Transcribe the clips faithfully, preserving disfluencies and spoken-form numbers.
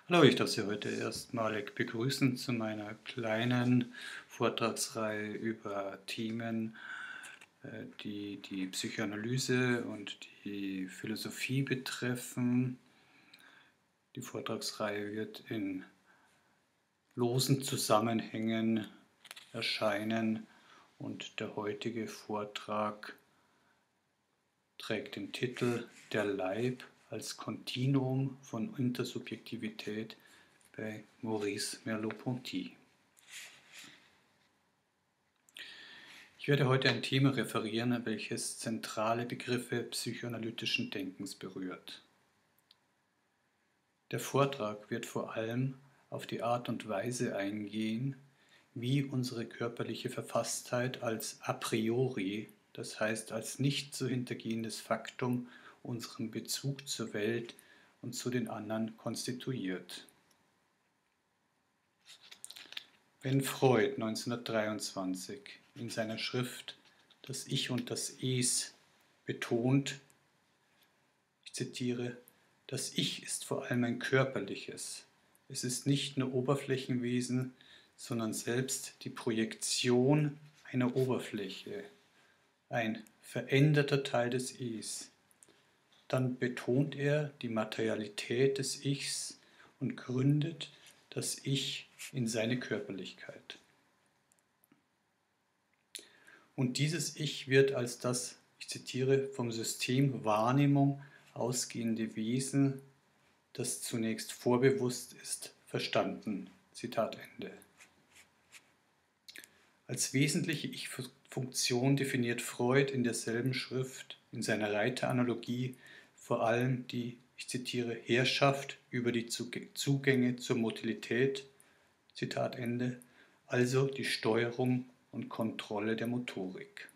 Hallo, ich darf Sie heute erstmalig begrüßen zu meiner kleinen Vortragsreihe über Themen, äh, die die Psychoanalyse und die Philosophie betreffen. Die Vortragsreihe wird in losen Zusammenhängen erscheinen und der heutige Vortrag trägt den Titel Der Leib als Kontinuum von Intersubjektivität bei Maurice Merleau-Ponty. Ich werde heute ein Thema referieren, welches zentrale Begriffe psychoanalytischen Denkens berührt. Der Vortrag wird vor allem auf die Art und Weise eingehen, wie unsere körperliche Verfasstheit als a priori, das heißt als nicht zu hintergehendes Faktum, unseren Bezug zur Welt und zu den anderen konstituiert. Wenn Freud neunzehnhundertdreiundzwanzig in seiner Schrift Das Ich und das Es betont, ich zitiere, das Ich ist vor allem ein körperliches. Es ist nicht nur Oberflächenwesen, sondern selbst die Projektion einer Oberfläche, ein veränderter Teil des Es. Dann betont er die Materialität des Ichs und gründet das Ich in seine Körperlichkeit. Und dieses Ich wird als das, ich zitiere, vom System Wahrnehmung ausgehende Wesen, das zunächst vorbewusst ist, verstanden. Zitat Ende. Als wesentliche Ich-Funktion definiert Freud in derselben Schrift, in seiner Reiteranalogie, vor allem die, ich zitiere, Herrschaft über die Zugänge zur Motilität, Zitat Ende, also die Steuerung und Kontrolle der Motorik.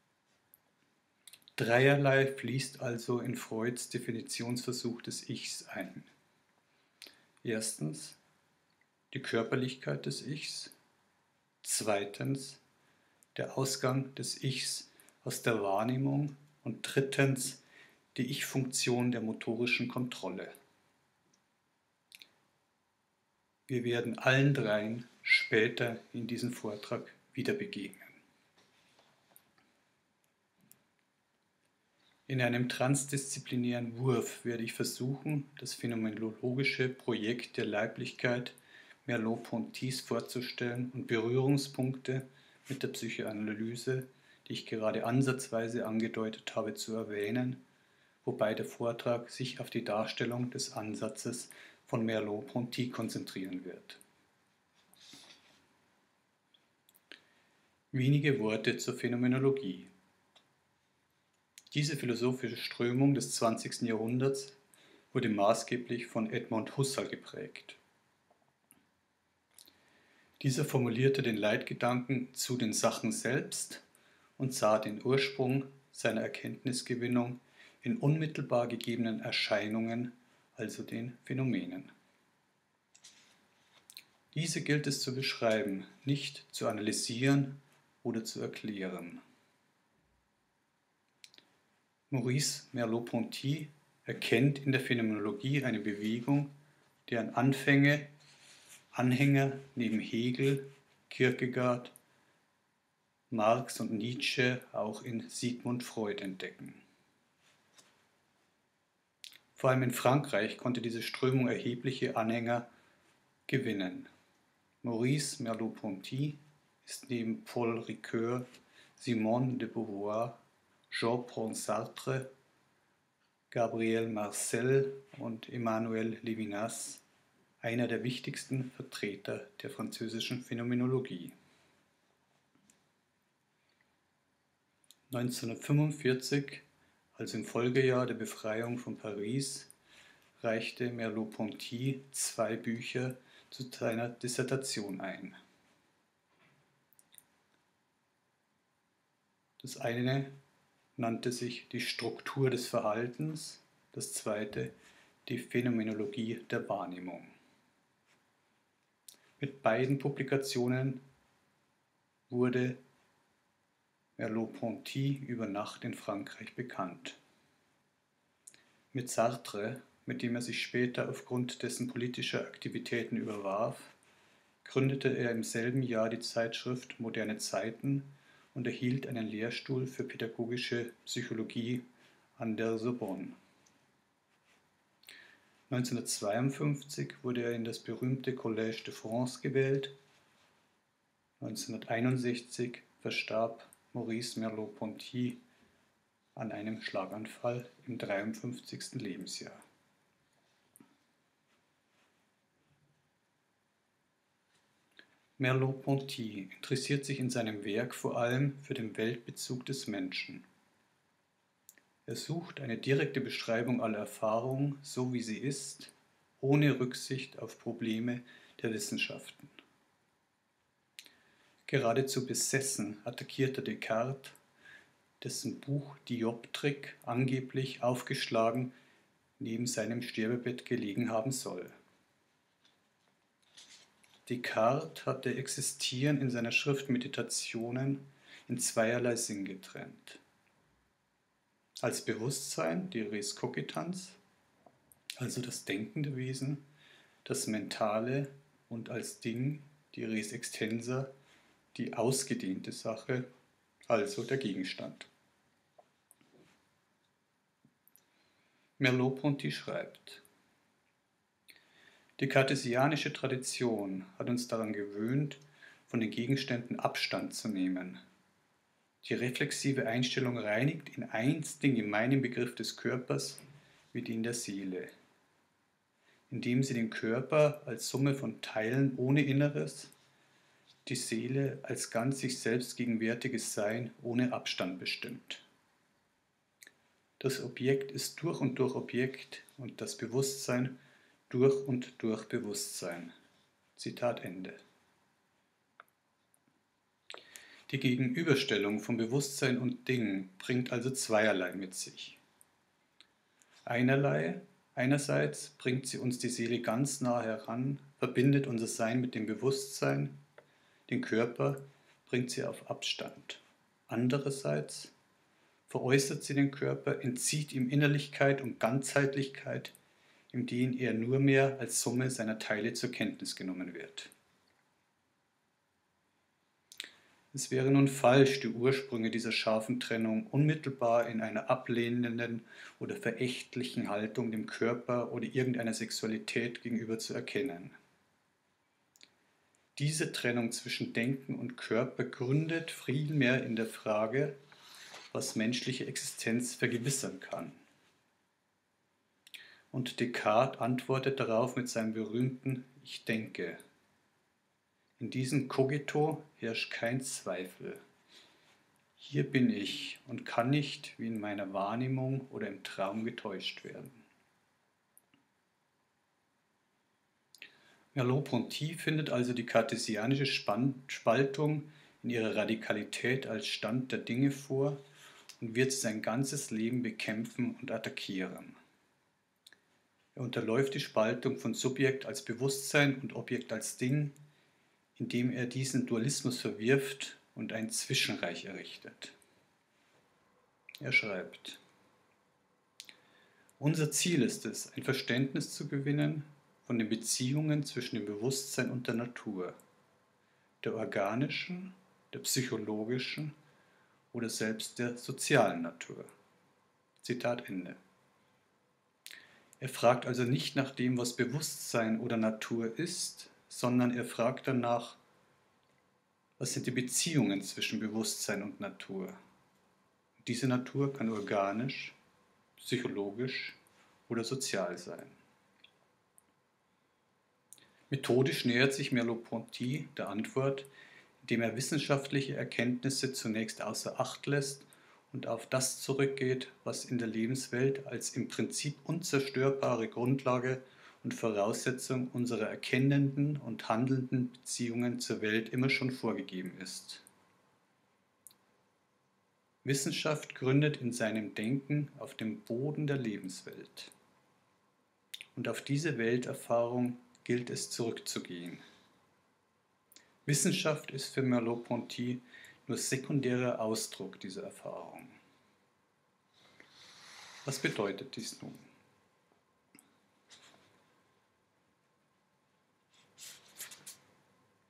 Dreierlei fließt also in Freuds Definitionsversuch des Ichs ein. Erstens die Körperlichkeit des Ichs, zweitens der Ausgang des Ichs aus der Wahrnehmung und drittens die Ich-Funktion der motorischen Kontrolle. Wir werden allen dreien später in diesem Vortrag wieder begegnen. In einem transdisziplinären Wurf werde ich versuchen, das phänomenologische Projekt der Leiblichkeit Merleau-Pontys vorzustellen und Berührungspunkte mit der Psychoanalyse, die ich gerade ansatzweise angedeutet habe, zu erwähnen, wobei der Vortrag sich auf die Darstellung des Ansatzes von Merleau-Ponty konzentrieren wird. Wenige Worte zur Phänomenologie. Diese philosophische Strömung des zwanzigsten Jahrhunderts wurde maßgeblich von Edmund Husserl geprägt. Dieser formulierte den Leitgedanken zu den Sachen selbst und sah den Ursprung seiner Erkenntnisgewinnung in unmittelbar gegebenen Erscheinungen, also den Phänomenen. Diese gilt es zu beschreiben, nicht zu analysieren oder zu erklären. Maurice Merleau-Ponty erkennt in der Phänomenologie eine Bewegung, deren Anfänge Anhänger neben Hegel, Kierkegaard, Marx und Nietzsche auch in Sigmund Freud entdecken. Vor allem in Frankreich konnte diese Strömung erhebliche Anhänger gewinnen. Maurice Merleau-Ponty ist neben Paul Ricoeur, Simone de Beauvoir, Jean-Paul Sartre, Gabriel Marcel und Emmanuel Levinas einer der wichtigsten Vertreter der französischen Phänomenologie. neunzehnhundertfünfundvierzig, also im Folgejahr der Befreiung von Paris, reichte Merleau-Ponty zwei Bücher zu seiner Dissertation ein. Das eine nannte sich die Struktur des Verhaltens, das zweite die Phänomenologie der Wahrnehmung. Mit beiden Publikationen wurde Merleau-Ponty über Nacht in Frankreich bekannt. Mit Sartre mit dem er sich später aufgrund dessen politischer Aktivitäten überwarf, gründete er im selben Jahr die Zeitschrift Moderne Zeiten und erhielt einen Lehrstuhl für pädagogische Psychologie an der Sorbonne. neunzehnhundertzweiundfünfzig wurde er in das berühmte Collège de France gewählt. neunzehnhunderteinundsechzig verstarb Maurice Merleau-Ponty an einem Schlaganfall im dreiundfünfzigsten Lebensjahr. Merleau-Ponty interessiert sich in seinem Werk vor allem für den Weltbezug des Menschen. Er sucht eine direkte Beschreibung aller Erfahrung, so wie sie ist, ohne Rücksicht auf Probleme der Wissenschaften. Geradezu besessen attackiert er Descartes, dessen Buch Dioptrik angeblich aufgeschlagen neben seinem Sterbebett gelegen haben soll. Descartes hatte Existieren in seiner Schrift Meditationen in zweierlei Sinn getrennt. Als Bewusstsein, die res cogitans, also das denkende Wesen, das Mentale, und als Ding, die res extensa, die ausgedehnte Sache, also der Gegenstand. Merleau-Ponty schreibt: Die kartesianische Tradition hat uns daran gewöhnt, von den Gegenständen Abstand zu nehmen. Die reflexive Einstellung reinigt in eins den gemeinen Begriff des Körpers wie den der Seele, indem sie den Körper als Summe von Teilen ohne Inneres, die Seele als ganz sich selbst gegenwärtiges Sein ohne Abstand bestimmt. Das Objekt ist durch und durch Objekt und das Bewusstsein durch und durch Bewusstsein. Zitat Ende. Die Gegenüberstellung von Bewusstsein und Ding bringt also zweierlei mit sich. Einerlei, einerseits bringt sie uns die Seele ganz nah heran, verbindet unser Sein mit dem Bewusstsein, den Körper bringt sie auf Abstand. Andererseits veräußert sie den Körper, entzieht ihm Innerlichkeit und Ganzheitlichkeit, in denen er nur mehr als Summe seiner Teile zur Kenntnis genommen wird. Es wäre nun falsch, die Ursprünge dieser scharfen Trennung unmittelbar in einer ablehnenden oder verächtlichen Haltung dem Körper oder irgendeiner Sexualität gegenüber zu erkennen. Diese Trennung zwischen Denken und Körper gründet vielmehr in der Frage, was menschliche Existenz vergewissern kann. Und Descartes antwortet darauf mit seinem berühmten Ich denke. In diesem Cogito herrscht kein Zweifel. Hier bin ich und kann nicht wie in meiner Wahrnehmung oder im Traum getäuscht werden. Merleau-Ponty findet also die kartesianische Spaltung in ihrer Radikalität als Stand der Dinge vor und wird sein ganzes Leben bekämpfen und attackieren. Er unterläuft die Spaltung von Subjekt als Bewusstsein und Objekt als Ding, indem er diesen Dualismus verwirft und ein Zwischenreich errichtet. Er schreibt: Unser Ziel ist es, ein Verständnis zu gewinnen von den Beziehungen zwischen dem Bewusstsein und der Natur, der organischen, der psychologischen oder selbst der sozialen Natur. Zitat Ende. Er fragt also nicht nach dem, was Bewusstsein oder Natur ist, sondern er fragt danach, was sind die Beziehungen zwischen Bewusstsein und Natur. Diese Natur kann organisch, psychologisch oder sozial sein. Methodisch nähert sich Merleau-Ponty der Antwort, indem er wissenschaftliche Erkenntnisse zunächst außer Acht lässt und auf das zurückgeht, was in der Lebenswelt als im Prinzip unzerstörbare Grundlage und Voraussetzung unserer erkennenden und handelnden Beziehungen zur Welt immer schon vorgegeben ist. Wissenschaft gründet in seinem Denken auf dem Boden der Lebenswelt. Und auf diese Welterfahrung gilt es zurückzugehen. Wissenschaft ist für Merleau-Ponty nur sekundärer Ausdruck dieser Erfahrung. Was bedeutet dies nun?